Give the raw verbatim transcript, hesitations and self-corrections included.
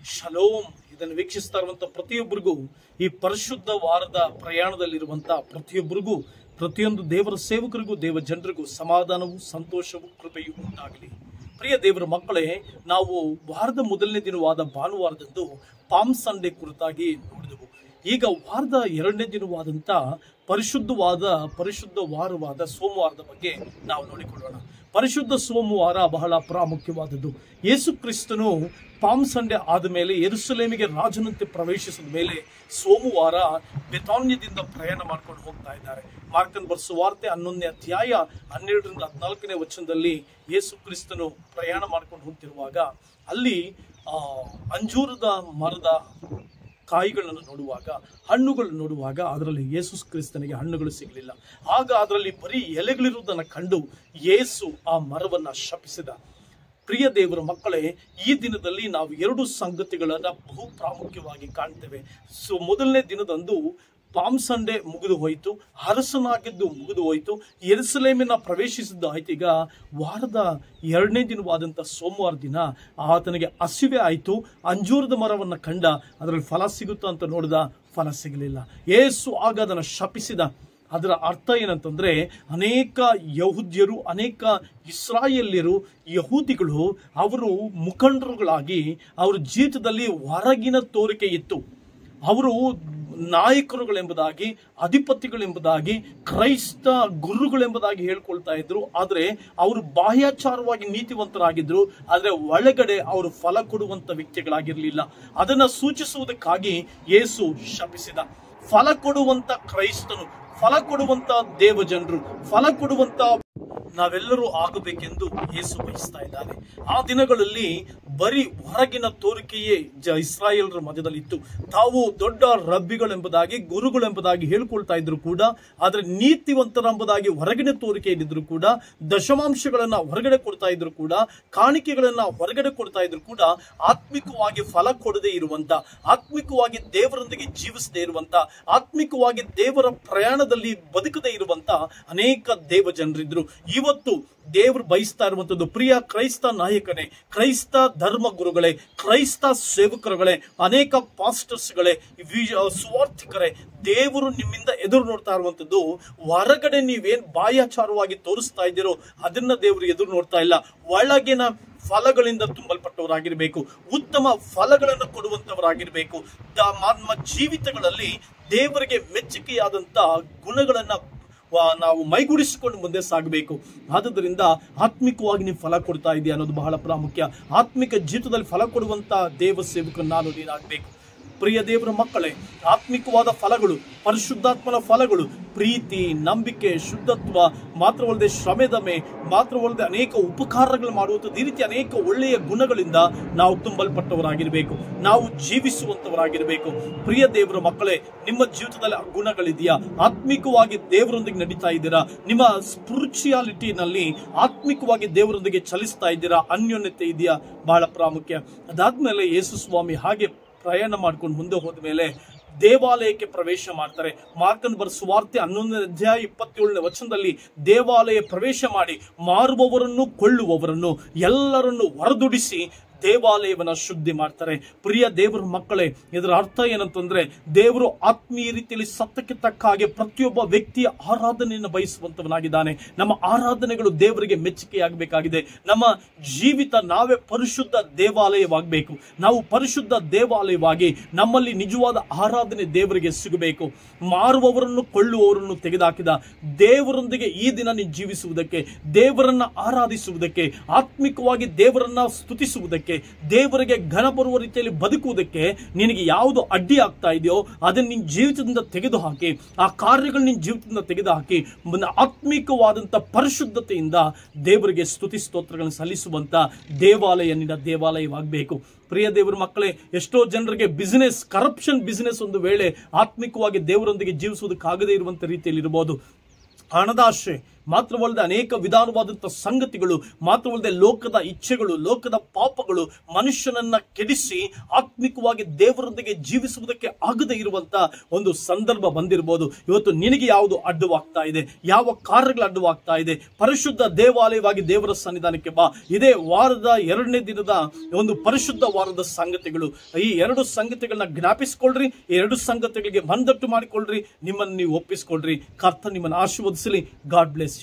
Shalom. ಇದನ್ನು ವೀಕ್ಷಿಸ್ತಾ ಇರುವಂತಹ ಪ್ರತಿಯೊಬ್ಬರಿಗೂ, ಈ ಪರಿಶುದ್ಧ ವಾರದ ಪ್ರಯಾಣದಲ್ಲಿರುವಂತಹ ಪ್ರತಿಯೊಬ್ಬರಿಗೂ, ಪ್ರತಿಯೊಂದು ದೇವರ ಸೇವಕರಿಗೂ, ದೇವ ಜನರಿಗೂ ಸಮಾಧಾನವೂ ಸಂತೋಷವೂ ಕೃಪೆಯೂ ಉಂಟಾಗಲಿ. ಪ್ರಿಯ ದೇವರ ಮಕ್ಕಳೇ, ನಾವು ವಾರದ ಮೊದಲನೇ ದಿನವಾದ ಭಾನುವಾರದಂದು ಪಾಮ್ ಸಂಡೇ ಕುರಿತಾಗಿ ನೋಡಿದೆವು. ಈಗ ವಾರದ ಎರಡನೇ ದಿನವಾದಂತ ಪರಿಶುದ್ಧವಾದ ಪರಿಶುದ್ಧ ವಾರವಾದ ಸೋಮವಾರದ ಬಗ್ಗೆ ನಾವು ನೋಡಿಕೊಳ್ಳೋಣ. ಪರಿಶುದ್ಧ ಸೋಮವಾರ ಬಹಳ ಪ್ರಾಮುಖ್ಯವಾದದ್ದು. ಯೇಸು ಕ್ರಿಸ್ತನು ಪಾಮ್ ಸಂಡೆ ಆದ ಮೇಲೆ ಯೆರೂಸಲೇಮಿಗೆ ರಾಜನಂತೆ ಪ್ರವೇಶಿಸಿದ ಮೇಲೆ ಸೋಮವಾರ ಬೆಥಾನ್ಯದಿಂದ ಪ್ರಯಾಣ ಮಾಡ್ಕೊಂಡು ಹೋಗ್ತಾ ಇದ್ದಾರೆ. ಮಾರ್ಕನ ಬರೆದ ವಾರ್ತೆ ಹನ್ನೊಂದನೇ ಅಧ್ಯಾಯ ಹನ್ನೆರಡರಿಂದ ಹದಿನಾಲ್ಕನೇ ವಚನದಲ್ಲಿ ಯೇಸು ಕ್ರಿಸ್ತನು ಪ್ರಯಾಣ ಮಾಡ್ಕೊಂಡು ಹೋಗ್ತಿರುವಾಗ ಅಲ್ಲಿ ಆ ಅಂಜೂರದ ಮರದ ಕಾಯಿಗಳನ್ನು ನೋಡುವಾಗ, ಹಣ್ಣುಗಳನ್ನು ನೋಡುವಾಗ ಅದರಲ್ಲಿ ಯೇಸು ಕ್ರಿಸ್ತನಿಗೆ ಹಣ್ಣುಗಳು ಸಿಗಲಿಲ್ಲ. ಆಗ ಅದರಲ್ಲಿ ಬರೀ ಎಲೆಗಳಿರುವುದನ್ನು ಕಂಡು ಯೇಸು ಆ ಮರವನ್ನ ಶಪಿಸಿದ. ಪ್ರಿಯ ದೇವರ ಮಕ್ಕಳೇ, ಈ ದಿನದಲ್ಲಿ ನಾವು ಎರಡು ಸಂಗತಿಗಳನ್ನ ಬಹು ಪ್ರಾಮುಖ್ಯವಾಗಿ ಕಾಣ್ತೇವೆ. ಸೊ ಮೊದಲನೇ ದಿನದಂದು ಪಾಮ್ ಸಂಡೆ ಮುಗಿದು ಹೋಯಿತು, ಅರಸನಾಗಿದ್ದು ಮುಗಿದು ಹೋಯಿತು, ಯೆರೂಸಲೇಮಿನ ಪ್ರವೇಶಿಸಿದ್ದು ಆಯ್ತು. ಈಗ ವಾರದ ಎರಡನೇ ದಿನವಾದಂಥ ಸೋಮವಾರ ದಿನ ಆತನಿಗೆ ಹಸಿವೆ ಆಯಿತು. ಅಂಜೂರದ ಮರವನ್ನು ಕಂಡ, ಅದರಲ್ಲಿ ಫಲ ಸಿಗುತ್ತಾ ಅಂತ ನೋಡಿದ, ಫಲ ಸಿಗಲಿಲ್ಲ. ಯೇಸು ಆಗ ಅದನ್ನು ಶಪಿಸಿದ. ಅದರ ಅರ್ಥ ಏನಂತಂದ್ರೆ, ಅನೇಕ ಯಹೂದ್ಯರು, ಅನೇಕ ಇಸ್ರಾಯೇಲ್ಯರು, ಯಹೂದಿಗಳು ಅವರು ಮುಖಂಡರುಗಳಾಗಿ ಅವರ ಜೀವಿತದಲ್ಲಿ ಹೊರಗಿನ ತೋರಿಕೆ ಇತ್ತು. ಅವರು ನಾಯಕರುಗಳೆಂಬುದಾಗಿ, ಅಧಿಪತಿಗಳೆಂಬುದಾಗಿ, ಕ್ರೈಸ್ತ ಗುರುಗಳೆಂಬುದಾಗಿ ಹೇಳ್ಕೊಳ್ತಾ ಇದ್ರು. ಆದರೆ ಅವರು ಬಾಹ್ಯಾಚಾರವಾಗಿ ನೀತಿವಂತರಾಗಿದ್ರು, ಆದರೆ ಒಳಗಡೆ ಅವರು ಫಲ ಕೊಡುವಂತ ವ್ಯಕ್ತಿಗಳಾಗಿರ್ಲಿಲ್ಲ. ಅದನ್ನ ಸೂಚಿಸುವುದಕ್ಕಾಗಿ ಯೇಸು ಶಪಿಸಿದ. ಫಲ ಕೊಡುವಂತ ಕ್ರೈಸ್ತನು, ಫಲ ಕೊಡುವಂತ ದೇವ ಜನರು, ಫಲ ಕೊಡುವಂತ ನಾವೆಲ್ಲರೂ ಆಗಬೇಕೆಂದು ಯೇಸು ಬಯಸ್ತಾ ಇದ್ದಾನೆ. ಆ ದಿನಗಳಲ್ಲಿ ಬರೀ ಹೊರಗಿನ ತೋರಿಕೆಯೇ ಜ ಇಸ್ರಾಯೇಲರ ಮಧ್ಯದಲ್ಲಿ ಇತ್ತು. ತಾವು ದೊಡ್ಡ ರಬ್ಬಿಗಳೆಂಬುದಾಗಿ, ಗುರುಗಳೆಂಬುದಾಗಿ ಹೇಳ್ಕೊಳ್ತಾ ಇದ್ರು ಕೂಡ, ಆದರೆ ನೀತಿವಂತರೆಂಬುದಾಗಿ ಹೊರಗಿನ ತೋರಿಕೆ ಇದ್ರೂ ಕೂಡ, ದಶಮಾಂಶಗಳನ್ನ ಹೊರಗಡೆ ಕೊಡ್ತಾ ಇದ್ರು ಕೂಡ, ಕಾಣಿಕೆಗಳನ್ನ ಹೊರಗಡೆ ಕೊಡ್ತಾ ಇದ್ರು ಕೂಡ, ಆತ್ಮಿಕವಾಗಿ ಫಲ ಕೊಡದೇ ಇರುವಂತ, ಆತ್ಮಿಕವಾಗಿ ದೇವರೊಂದಿಗೆ ಜೀವಿಸದೇ ಇರುವಂತ, ಆತ್ಮಿಕವಾಗಿ ದೇವರ ಪ್ರಯಾಣದಲ್ಲಿ ಬದುಕದೇ ಇರುವಂತ ಅನೇಕ ದೇವ ಜನರಿದ್ರು. ಇವತ್ತು ದೇವರು ಬಯಸ್ತಾ ಇರುವಂತದ್ದು, ಪ್ರಿಯ ಕ್ರೈಸ್ತ ನಾಯಕನೇ, ಕ್ರೈಸ್ತ ಧರ್ಮ ಗುರುಗಳೇ, ಕ್ರೈಸ್ತ ಸೇವಕರುಗಳೇ, ಅನೇಕ ಪಾಸ್ಟರ್ಸ್ಗಳೇ, ಸ್ವಾರ್ಥಿಕರೇ, ದೇವರು ನಿಮ್ಮಿಂದ ಎದುರು ನೋಡ್ತಾ ಇರುವಂತದ್ದು, ಹೊರಗಡೆ ನೀವೇನ್ ಬಾಹ್ಯಾಚಾರವಾಗಿ ತೋರಿಸ್ತಾ ಇದ್ದೀರೋ ಅದನ್ನ ದೇವರು ಎದುರು ನೋಡ್ತಾ ಇಲ್ಲ. ಒಳಗಿನ ಫಲಗಳಿಂದ ತುಂಬಲ್ಪಟ್ಟವರಾಗಿರ್ಬೇಕು, ಉತ್ತಮ ಫಲಗಳನ್ನು ಕೊಡುವಂತವರಾಗಿರ್ಬೇಕು. ನಮ್ಮ ಜೀವಿತಗಳಲ್ಲಿ ದೇವರಿಗೆ ಮೆಚ್ಚುಗೆಯಾದಂತ ಗುಣಗಳನ್ನ ನಾವು ಮೈಗೂಡಿಸಿಕೊಂಡು ಮುಂದೆ ಸಾಗಬೇಕು. ಆದುದರಿಂದ ಆತ್ಮಿಕವಾಗಿ ನೀವು ಫಲ ಕೊಡ್ತಾ ಇದೆಯಾ ಅನ್ನೋದು ಬಹಳ ಪ್ರಾಮುಖ್ಯ. ಆತ್ಮಿಕ ಜೀವಿತದಲ್ಲಿ ಫಲ ಕೊಡುವಂತ ದೇವ ಸೇವಕ ನಾನು ನೀನಾಗಬೇಕು. ಪ್ರಿಯ ದೇವರ ಮಕ್ಕಳೇ, ಆತ್ಮಿಕವಾದ ಫಲಗಳು, ಪರಿಶುದ್ಧಾತ್ಮನ ಫಲಗಳು, ಪ್ರೀತಿ, ನಂಬಿಕೆ, ಶುದ್ಧತ್ವ, ಮಾತ್ರವಲ್ಲದೆ ಶ್ರಮೆದಮೆ, ಮಾತ್ರವಲ್ಲದೆ ಅನೇಕ ಉಪಕಾರಗಳು ಮಾಡುವಂಥದ್ದು, ಈ ರೀತಿ ಅನೇಕ ಒಳ್ಳೆಯ ಗುಣಗಳಿಂದ ನಾವು ತುಂಬಲ್ಪಟ್ಟವರಾಗಿರ್ಬೇಕು, ನಾವು ಜೀವಿಸುವಂತವರಾಗಿರ್ಬೇಕು. ಪ್ರಿಯ ದೇವರ ಮಕ್ಕಳೇ, ನಿಮ್ಮ ಜೀವಿತದಲ್ಲಿ ಆ ಗುಣಗಳಿದೆಯಾ? ಆತ್ಮಿಕವಾಗಿ ದೇವರೊಂದಿಗೆ ನಡೀತಾ ಇದ್ದೀರಾ? ನಿಮ್ಮ ಸ್ಪಿರಿಚುಯಾಲಿಟಿನಲ್ಲಿ ಆತ್ಮಿಕವಾಗಿ ದೇವರೊಂದಿಗೆ ಚಲಿಸ್ತಾ ಇದ್ದೀರಾ? ಅನ್ಯೋನ್ಯತೆ ಇದೆಯಾ? ಬಹಳ ಪ್ರಾಮುಖ್ಯ. ಅದಾದ್ಮೇಲೆ ಯೇಸು ಸ್ವಾಮಿ ಹಾಗೆ ಪ್ರಯಾಣ ಮಾಡ್ಕೊಂಡು ಮುಂದೆ ಹೋದ ಮೇಲೆ ದೇವಾಲಯಕ್ಕೆ ಪ್ರವೇಶ ಮಾಡ್ತಾರೆ. ಮಾರ್ಕನ ಬರೆದ ಸುವಾರ್ತೆ ಹನ್ನೊಂದನೇ ಅಧ್ಯಾಯ ಇಪ್ಪತ್ತೇಳನೇ ವಚನದಲ್ಲಿ ದೇವಾಲಯ ಪ್ರವೇಶ ಮಾಡಿ ಮಾರುವವರನ್ನು ಕೊಳ್ಳುವವರನ್ನು ಎಲ್ಲರನ್ನು ಹೊರದುಡಿಸಿ ದೇವಾಲಯವನ್ನ ಶುದ್ಧಿ ಮಾಡ್ತಾರೆ. ಪ್ರಿಯ ದೇವರ ಮಕ್ಕಳೇ, ಇದರ ಅರ್ಥ ಏನಂತಂದ್ರೆ, ದೇವರು ಆತ್ಮೀಯ ರೀತಿಯಲ್ಲಿ ಸತ್ಯಕ್ಕೆ ತಕ್ಕ ಹಾಗೆ ಪ್ರತಿಯೊಬ್ಬ ವ್ಯಕ್ತಿಯ ಆರಾಧನೆಯನ್ನು ಬಯಸುವಂತವನಾಗಿದ್ದಾನೆ. ನಮ್ಮ ಆರಾಧನೆಗಳು ದೇವರಿಗೆ ಮೆಚ್ಚುಗೆಯಾಗಬೇಕಾಗಿದೆ. ನಮ್ಮ ಜೀವಿತ ನಾವೇ ಪರಿಶುದ್ಧ ದೇವಾಲಯವಾಗಬೇಕು. ನಾವು ಪರಿಶುದ್ಧ ದೇವಾಲಯವಾಗಿ ನಮ್ಮಲ್ಲಿ ನಿಜವಾದ ಆರಾಧನೆ ದೇವರಿಗೆ ಸಿಗಬೇಕು. ಮಾರುವವರನ್ನು ಕೊಳ್ಳುವವರನ್ನು ತೆಗೆದುಹಾಕಿದ ದೇವರೊಂದಿಗೆ ಈ ದಿನ ನೀನು ಜೀವಿಸುವುದಕ್ಕೆ, ದೇವರನ್ನ ಆರಾಧಿಸುವುದಕ್ಕೆ, ಆತ್ಮಿಕವಾಗಿ ದೇವರನ್ನ ಸ್ತುತಿಸುವುದಕ್ಕೆ, ದೇವರಿಗೆ ಘನ ಬರುವ ರೀತಿಯಲ್ಲಿ ಬದುಕುವುದಕ್ಕೆ ನಿನಗೆ ಯಾವುದು ಅಡ್ಡಿ ಆಗ್ತಾ ಇದೆಯೋ ಅದನ್ನು ನಿನ್ನ ಜೀವಿತದಿಂದ ತೆಗೆದುಹಾಕಿ, ಆ ಕಾರ್ಯಗಳು ನಿನ್ನ ಜೀವಿತದಿಂದ ತೆಗೆದುಹಾಕಿ ಆತ್ಮಿಕವಾದಂಥ ಪರಿಶುದ್ಧತೆಯಿಂದ ದೇವರಿಗೆ ಸ್ತುತಿ ಸ್ತೋತ್ರಗಳನ್ನು ಸಲ್ಲಿಸುವಂತ ದೇವಾಲಯ ನಿನ್ನ ದೇವಾಲಯವಾಗಬೇಕು. ಪ್ರಿಯ ದೇವರ ಮಕ್ಕಳೇ, ಎಷ್ಟೋ ಜನರಿಗೆ ಬಿಸಿನೆಸ್, ಕರಪ್ಷನ್ ಬಿಸಿನೆಸ್ ಒಂದು ವೇಳೆ ಆತ್ಮಿಕವಾಗಿ ದೇವರೊಂದಿಗೆ ಜೀವಿಸುವುದಕ್ಕಾಗದೇ ಇರುವಂತ ರೀತಿಯಲ್ಲಿ ಇರಬಹುದು. ಹಣದಾಶೆ, ಮಾತ್ರವಲ್ಲದೆ ಅನೇಕ ವಿಧಾನವಾದಂತಹ ಸಂಗತಿಗಳು, ಮಾತ್ರವಲ್ಲದೆ ಲೋಕದ ಇಚ್ಛೆಗಳು, ಲೋಕದ ಪಾಪಗಳು ಮನುಷ್ಯನನ್ನ ಕೆಡಿಸಿ ಆತ್ಮಿಕವಾಗಿ ದೇವರೊಂದಿಗೆ ಜೀವಿಸುವುದಕ್ಕೆ ಆಗದೆ ಇರುವಂತ ಒಂದು ಸಂದರ್ಭ ಬಂದಿರಬಹುದು. ಇವತ್ತು ನಿನಗೆ ಯಾವುದು ಅಡ್ಡವಾಗ್ತಾ ಇದೆ, ಯಾವ ಕಾರ್ಯಗಳು ಅಡ್ಡವಾಗ್ತಾ ಇದೆ, ಪರಿಶುದ್ಧ ದೇವಾಲಯವಾಗಿ ದೇವರ ಸನ್ನಿಧಾನಕ್ಕೆ ಬಾ. ಇದೇ ವಾರದ ಎರಡನೇ ದಿನದ ಒಂದು ಪರಿಶುದ್ಧ ವಾರದ ಸಂಗತಿಗಳು. ಈ ಎರಡು ಸಂಗತಿಗಳನ್ನ ಜ್ಞಾಪಿಸಿಕೊಳ್ಳ್ರಿ, ಈ ಎರಡು ಸಂಗತಿಗಳಿಗೆ ಮನದಟ್ಟು ಮಾಡಿಕೊಳ್ಳ್ರಿ, ನಿಮ್ಮನ್ನು ನೀವು ಒಪ್ಪಿಸಿಕೊಳ್ಳ್ರಿ. ಕರ್ತ ನಿಮ್ಮನ್ನು ಆಶೀರ್ವದಿಸಲಿ. God bless.